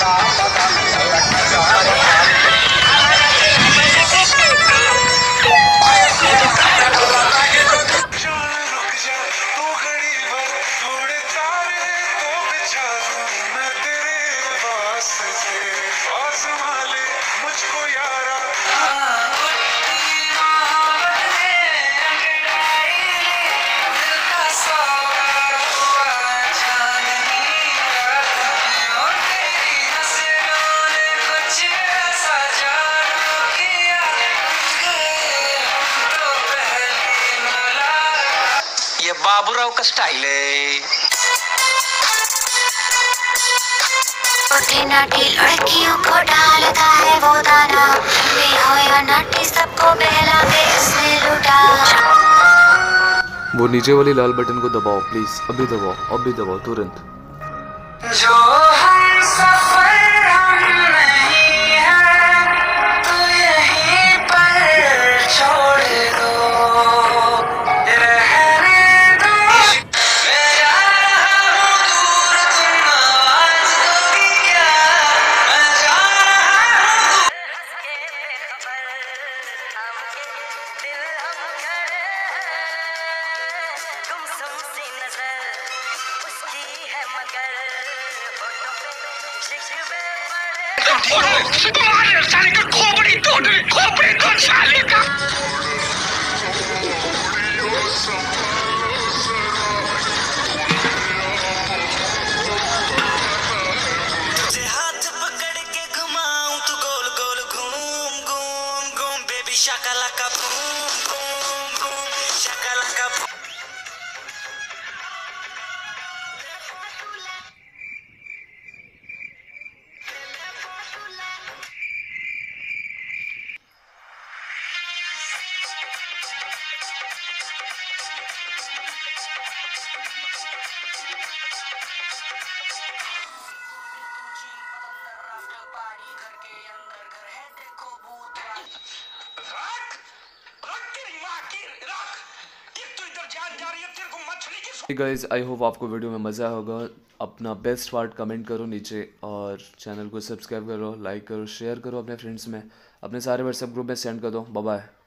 ये बाबूराव का स्टाइल है। नाटी लड़कियों को डालता है वो दाना, हो या नाटी सबको बहला के इसने लुटा। वो नीचे वाली लाल बटन को दबाओ प्लीज, अभी दबाओ तुरंत। जो हम सफर हम नहीं है तो यहीं पर छोड़ दो, रहने दो। मैं जा रहा हूँ दूर, तुम आवाज दोगी क्या? मैं जा रहा हूँ तुम्हारे साले का खोपड़ी तोड़ साले का। तुझे हाथ पकड़ के घुमाऊं तो गोल गोल घूम घूम घूम, बेबी शाकाला का बूम बूम बूम, शाकाला का बूम। गाइज आई होप आपको वीडियो में मज़ा होगा। अपना बेस्ट पार्ट कमेंट करो नीचे और चैनल को सब्सक्राइब करो, लाइक करो, शेयर करो अपने फ्रेंड्स में, अपने सारे व्हाट्सएप ग्रुप में सेंड कर दो। Bye bye.